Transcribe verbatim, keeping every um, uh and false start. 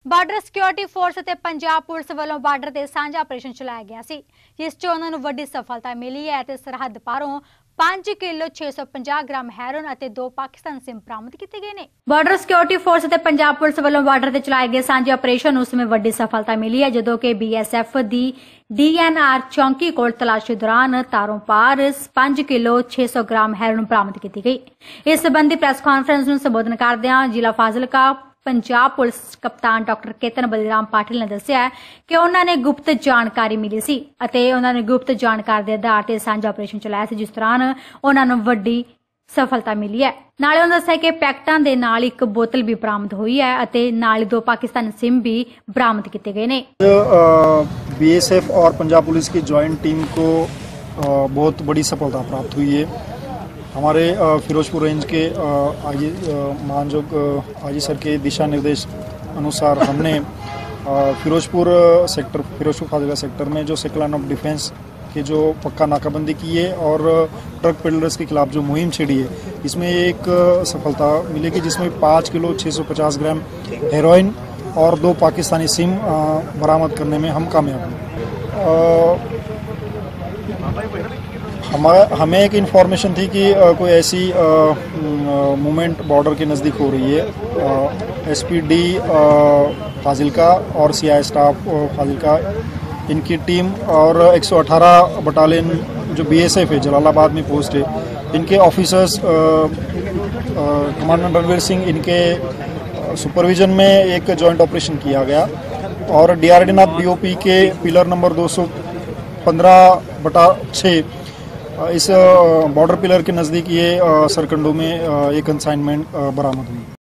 Border security force ਅਤੇ Punjab police ਵੱਲੋਂ border ਤੇ ਸਾਂਝਾ ਆਪਰੇਸ਼ਨ ਚਲਾਇਆ ਗਿਆ ਸੀ, ਜਿਸ 'ਚ ਉਹਨਾਂ ਨੂੰ ਵੱਡੀ ਸਫਲਤਾ ਮਿਲੀ ਹੈ ਤੇ ਸਰਹੱਦ ਪਾਰੋਂ पांच किलो छे सौ पचास ग्राम हैरोन और दो पाकिस्तान सिम बरामद किए गए ने। बार्डर सिक्योरिटी फोर्स और पंजाब पुलिस वालों बार्डर से चलाए गए सांझे ऑपरेशन उसमें बड़ी सफलता मिली है, जदों कि बी एस एफ दी डी एन आर चौंकी को तलाशी दौरान तारों पार पांच किलो छे सौ ग्राम हैरोन बरामद की गई। इस संबंधी प्रेस कॉन्फ्रेंस में संबोधन करदे जिला फाजिलका पंजाब पुलिस कप्तान डॉक्टर केतन बलिराम पाटिल ने दस्सिया कि उन्होंने गुप्त जानकारी मिली सी अते उन्होंने गुप्त जानकारी के आधार पर सांझा ऑपरेशन चलाया सी, जिस दौरान उन्होंने वड्डी सफलता मिली है। नाले उन्होंने दस्सिया कि पैकेटां दे नाल एक बोतल भी बरामद हुई है अते नाल दो पाकिस्तानी सिम भी बरामद किए गए ने। बी एस एफ और पंजाब पुलिस की ज्वाइंट टीम को बहुत बड़ी सफलता प्राप्त हुई है। हमारे फिरोजपुर रेंज के आजी मानजोग आजी सर के दिशा निर्देश अनुसार हमने फिरोजपुर सेक्टर फिरोजपुर फाजिलका सेक्टर में जो सेक्टर लाइन ऑफ डिफेंस के जो पक्का नाकाबंदी की है और ट्रक पेडलर्स के खिलाफ जो मुहिम छिड़ी है, इसमें एक सफलता मिलेगी जिसमें पाँच किलो छः सौ पचास ग्राम हेरोइन और दो पाकिस्तानी सिम बरामद करने में हम कामयाब हुए। हमारा हमें एक इन्फॉर्मेशन थी कि आ, कोई ऐसी मूवमेंट बॉर्डर के नज़दीक हो रही है। एस पी डी फाजिलका और सी आई स्टाफ फाजिलका इनकी टीम और एक सौ अठारह बटालियन जो बी एस एफ है जलालाबाद में पोस्ट है, इनके ऑफिसर्स कमांडर रणवीर सिंह इनके सुपरविजन में एक जॉइंट ऑपरेशन किया गया और डी आर डी नाथ बी ओ पी के पिलर नंबर दो सौ पंद्रह बटा छः इस बॉर्डर पिलर के नज़दीक ये सरकंडों में एक कंसाइनमेंट बरामद हुई।